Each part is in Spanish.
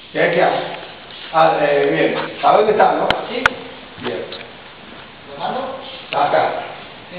¿Qué hace? Bien. ¿A dónde está, no? Sí. Bien. ¿Lo mando? Acá. Sí.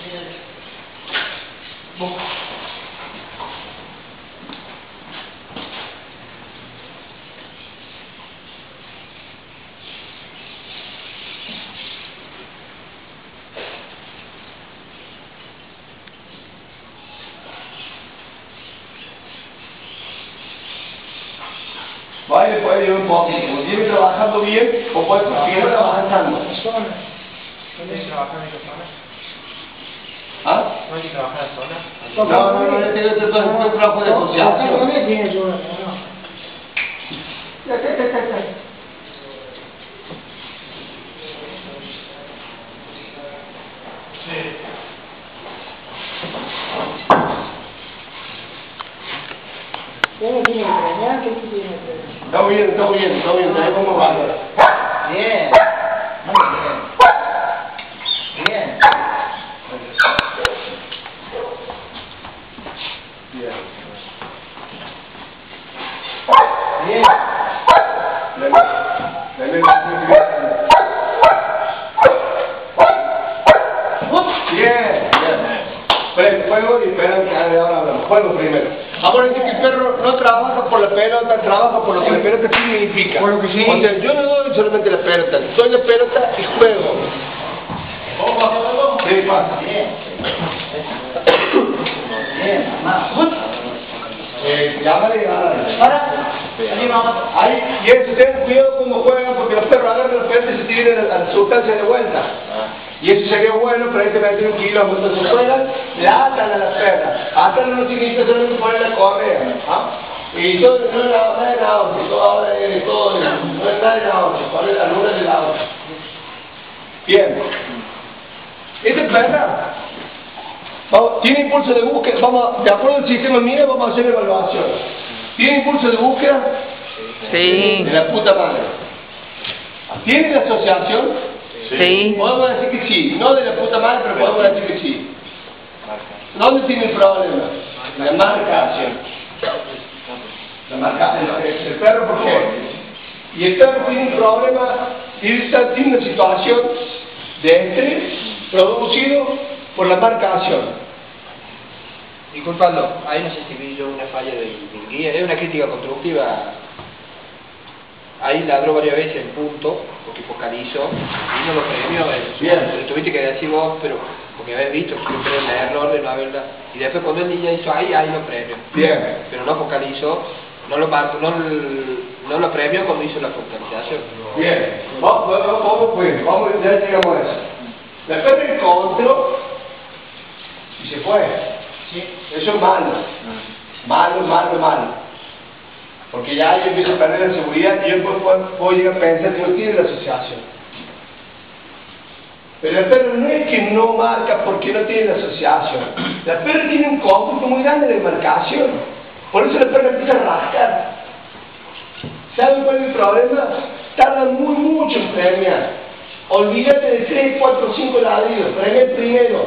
Vale, puede ir un poquito. Viene trabajando bien o puede seguir avanzando. ¿Dónde hay que trabajar en esa zona? ¿Ah? ¿No hay que trabajar en zona? No, este trabajo de asociación. ¿Cómo tiene que premiar? ¿Qué tiene que premiar? Está bien, ahí vamos bárbaro. Bien. Muy bien. Bien. Bien. Bien. Bien. Prende fuego y esperan que ahora hablamos. Fuego primero. Ahora dice que el perro no trabaja por la pelota, trabaja por lo que la pelota significa. Por lo que sí. O sea, yo no doy solamente la pelota, doy la pelota y juego. ¿Qué pasa? Bien. Bien. Más. Llámale. Ahora. Allí vamos. Ahí, y eso, ten cuidado cuando juegan porque los perros agarran la pelota y se tiran a la sustancia de vuelta. Y eso sería bueno, pero hay que meter un kilo cuando se juegan, la atan a la perra. Atan no significa solamente poner la correa. ¿Ah? Y todo, no es la auto, todo no es nada de la auto, poner la luna de la auto. Bien. Esta perra tiene impulso de búsqueda, vamos, de acuerdo al sistema mío, vamos a hacer evaluación. ¿Tiene impulso de búsqueda? Sí. De la puta madre. ¿Tiene la asociación? Sí. Podemos decir que sí, no de la puta madre, pero podemos decir que sí. ¿Dónde tiene el problema? La marcación. La marcación, el perro, ¿por qué? Y el perro tiene un problema, tiene una situación de estrés producido por la marcación. Disculpando, ahí no sé si vi yo una falla del guía, es una crítica constructiva. Ahí ladró varias veces en punto, porque focalizó, y no lo premió. Bien. Tuviste que decir vos, pero porque habéis visto siempre el error de no haberla. Y después cuando el niño hizo ahí lo premió. Bien. Pero no focalizó, no lo premió cuando hizo la focalización. Bien. Vamos, ya llegamos a eso. Después me encontró y se fue. Sí. Eso es malo. Porque ya yo empiezo a perder la seguridad y yo después puedo llegar a pensar que no tiene la asociación. Pero el perro no es que no marca porque no tiene la asociación. La perra tiene un cómputo muy grande de marcación. Por eso la perra empieza a rascar. ¿Saben cuál es el problema? Tarda mucho en premiar. Olvídate de 3, 4, 5 ladridos. Premia el primero,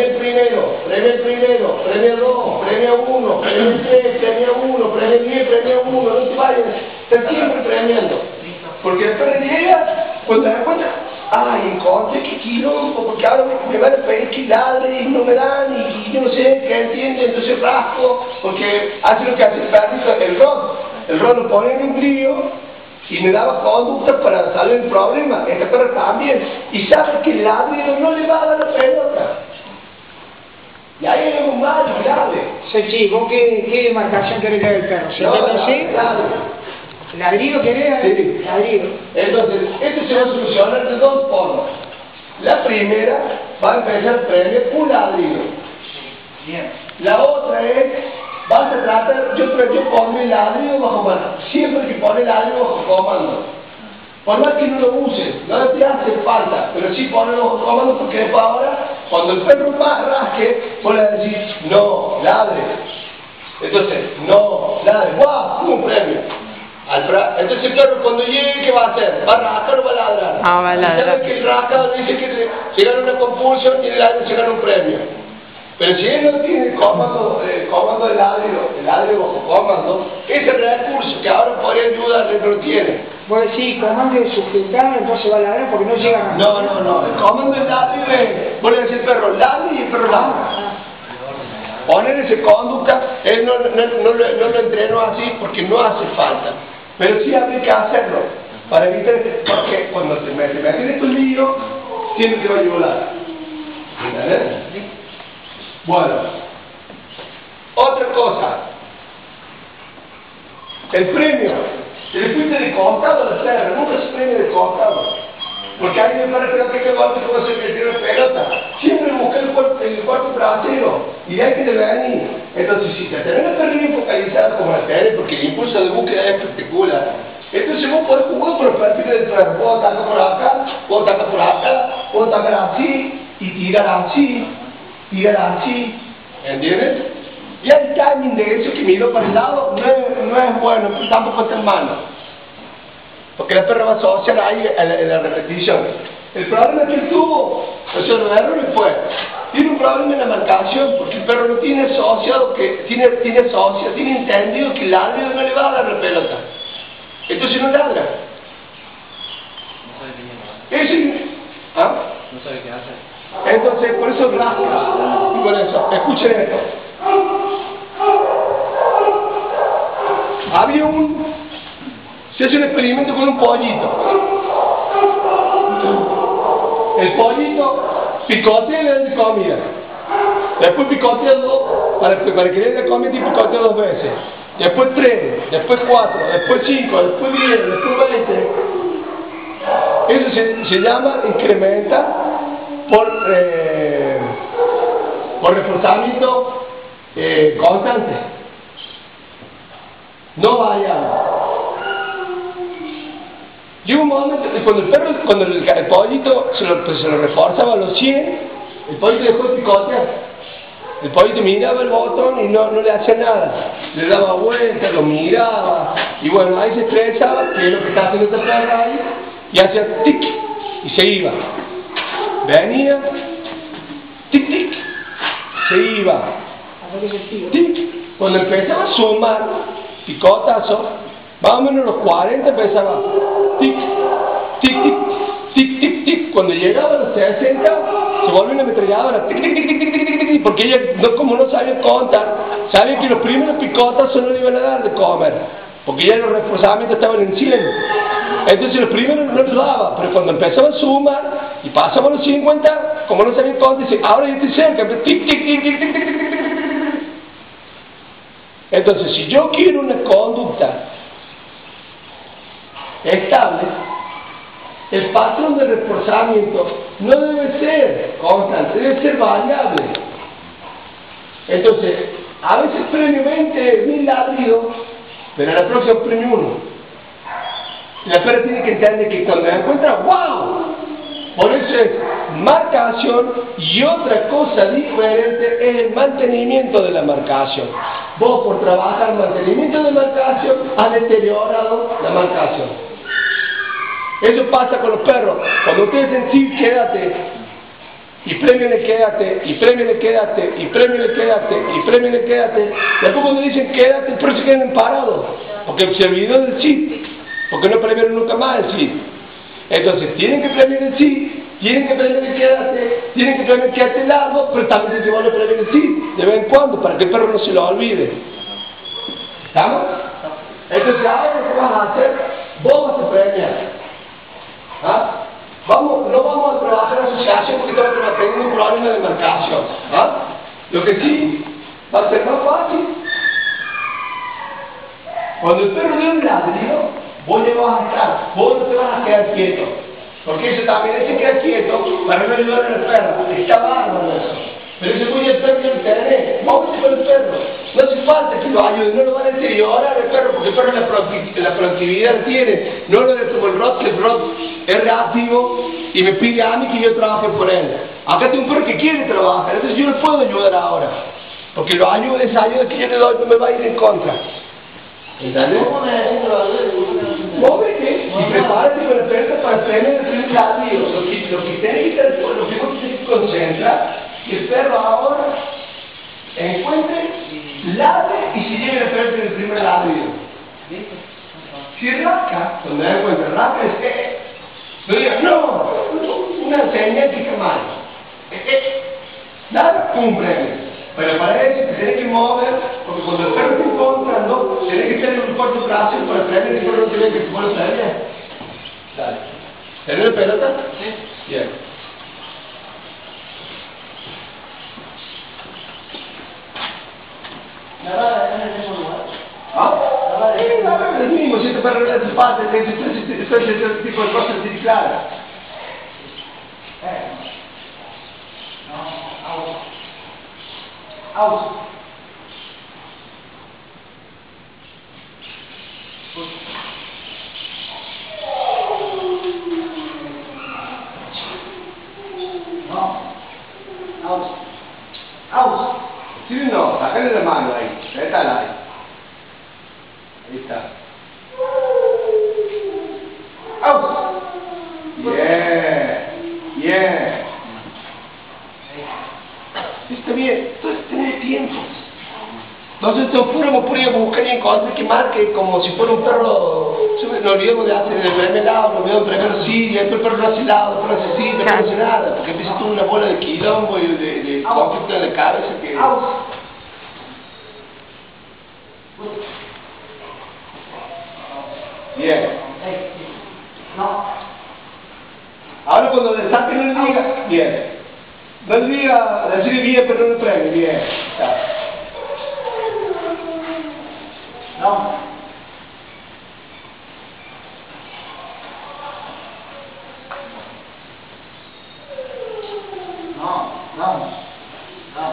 premia 2, premia 1, premia 3, premia 1, premia 10, premia 1, no te vayas. Estás siempre premiando. Porque el perro llega, cuando te das cuenta, ay, encontré que quilombo, porque ahora me van a pedir que ladre y no me dan, y yo no sé qué entiende, entonces rasco, porque hace lo que hace el perrito, el rod lo pone en un lío. Y me daba conducta para salir el problema. Esta perra también. Y sabe que el ladrido no le va a dar la pelota. Y ahí hay algo malo, grave. Sí, ¿vos qué marcación querés que del perro? ¿Se mete así? ¿Ladrido querés? Sí. Ladrido. Entonces, esto se va a solucionar de dos formas. La primera va a empezar a premiar un ladrido. Bien. La otra es, vas a tratar, yo pongo el ladrido bajo mano. Siempre que pone el ladrido bajo comando. Por más que no lo uses, no te hace falta, pero sí ponelo bajo comando porque después ahora, cuando el perro más rasque, vos le decir, no, ladre. Entonces, no, ladre, ¡guau! Un premio. Entonces el perro cuando llegue, ¿qué va a hacer? ¿Va a rascar o va a ladrar? Ah, va a ladrar. ¿Sabe que el rascado dice que se gana una compulsión y el ladro se gana un premio? Pero si él no tiene comando de ladrido bajo comando, ese recurso que ahora podría ayudar no lo tiene. Vos decís, comando de sujetar, entonces va a ladrar porque no llegan a... No, el comando del ladrillo es, vos le decís el perro ladri y el perro ladra. Poner esa conducta, él no lo entrenó así porque no hace falta, pero sí habría que hacerlo para evitar porque cuando se meten en estos líos, siempre te va a volar. ¿Entendés? Bueno, otra cosa, el premio, se le fuiste de costado a la tierra, nunca se premia de costado. Porque hay de perro que golpe como se metió la pelota. Siempre busca el cuarto trasero y de ahí que te venir. Entonces, si te tenés la perra bien focalizada como la tenés, porque el impulso de búsqueda es espectacular, entonces vos podés jugar con los perfiles del perro. Puedo atacar por acá, puedo atacar por acá, puedo atacar así y tirar así. ¿Entiendes? Y el timing de eso que miro para el lado no es bueno, pero tampoco está en mano. Porque la perra va a asociar ahí en la repetición. El problema que él tuvo, o sea, los errores fue, tiene un problema en la marcación, porque el perro no tiene asociado, tiene entendido que el árbitro no le va a dar la pelota. Entonces no ladra. ¿Ah? No sabe qué hacer. Entonces, por eso rasca. Y por eso, escuchen esto. Se hace un experimento con un pollito. El pollito picotea y le da comida. Después picotea para que le dé comida y picotea 2 veces. Después 3, después 4, después 5, después 10, después 20. Eso se llama incrementa por reforzamiento constante. No variable. Llega un momento cuando el pollito se lo reforzaba a los 100, el pollito dejó de picotear. El pollito miraba el botón y no le hacía nada. Le daba vueltas, lo miraba, y bueno, ahí se estresaba, que es lo que está haciendo esta perra ahí, y hacía tic, y se iba. Venía, tic, tic, se iba. Tic. Cuando empezaba a sumar picotazo, más o menos los 40 empezaba tic, tic, tic, tic, tic, tic. Cuando llegaba a los 60 se volvió una ametralladora, tic, tic, tic, tic, tic, tic, tic, porque ella como no sabía contar, sabía que los primeros picotazos no le iban a dar de comer, porque ya los reforzamientos estaban en 100. Entonces los primeros no los daba, pero cuando empezaba a sumar y pasaba los 50, como no sabía contar, dice, ahora ya estoy cerca, tic, tic, tic, tic, tic, tic, tic, tic, tic. Entonces, si yo quiero una conducta estable, el patrón de reforzamiento no debe ser constante, debe ser variable. Entonces, a veces premio 20.000 ladridos, pero a la próxima premio 1. La perra tiene que entender que cuando la encuentra, ¡wow! Por eso es marcación, y otra cosa diferente es el mantenimiento de la marcación. Vos, por trabajar mantenimiento de marcación, has deteriorado la marcación. Eso pasa con los perros. Cuando ustedes dicen sí, quédate, y premiole quédate, y premiole quédate, y premiole quédate, y premiole quédate, después cuando dicen quédate, el perro se quedan parados, porque se olvidó del sí, porque no premiaron nunca más el sí. Entonces, tienen que premiar el sí, tienen que premiar el quédate, tienen que premiar el quédate largo, pero también tienen que volver a premiar el sí, de vez en cuando, para que el perro no se lo olvide. ¿Estamos? Entonces, ahora lo que vas a hacer, vos vas a premiar. ¿Ah? No vamos a trabajar en asociación porque estamos teniendo un problema de marcación. ¿Ah? Lo que sí va a ser más fácil. Cuando el perro dé un ladrido, vos ya vas a estar, vos no te vas a quedar quieto. Porque eso también hay que quedar quieto para no ayudar al perro. Está bárbaro eso. Pero ese muy el perro que lo tenés, móvete con el perro. No hace falta que lo ayude, no lo van a deteriorar el perro, porque el perro la proactividad tiene. No lo de como el Rod, que el Rod es reactivo y me pide a mí que yo trabaje por él. Acá tengo un perro que quiere trabajar, entonces yo no puedo ayudar ahora. Porque lo ayuda, esa ayuda que yo le doy no me va a ir en contra. ¿Entendés? Móvete y prepárate con el perro para el premio del primer ladrillo. Lo que tenés que concentrar, que el perro ahora encuentre, ladre y se lleve el perro del primer ladrillo. Si rasca, cuando me da cuenta, rasca no digas, no, una señática mal. Dale un premio. Pero para eso te tienes que mover, porque cuando el perro está encontrando, tienes que tener un corto plazo para el premio, y el perro no tiene que poner premio. Dale. ¿Tenés la pelota? Sí. Bien. La vara en el mismo lugar. ¿Ah? Sí, la vara es el mismo, si este perro es de parte, ese tipo de cosas así claras. No, out. Out. No. Out. Out. Sí, no, sacale la mano ahí, métala ahí. Ahí está. Out. Bien, bien. Está bien, entonces tenés tiempo. Entonces fuéramos por ahí a buscar y encontrar que marque como si fuera un perro. Nos olvidamos de hacer el primer lado, nos olvidamos primero sí, y después el perro no hace lado, el perro hace sí, después no hace nada, porque empieza toda una bola de quilombo y de conflicto en la cabeza que. Bien. No. Ahora cuando le saque no le diga, bien. No le diga, decir bien, pero no le premie, bien. Ya. No. No. No. No.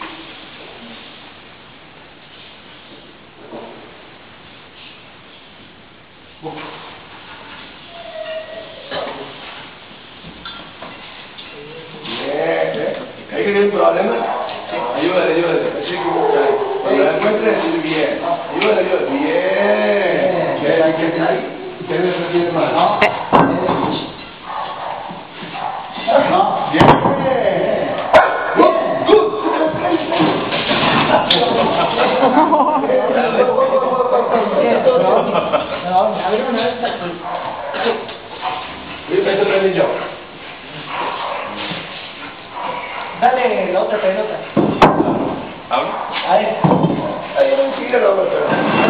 ¿Hay que tener un problema? Ayúdale, así como cae. Cuando la encuentres, decir bien. Ayúdale, bien. ¿Qué hay que hacer ahí? ¿Qué no se tiene mal? No. No. Bien. No, a ver una vez. Yo te prendí yo. Dale la otra pelota. ¿Habla? A ver. Ahí no quiero, pero.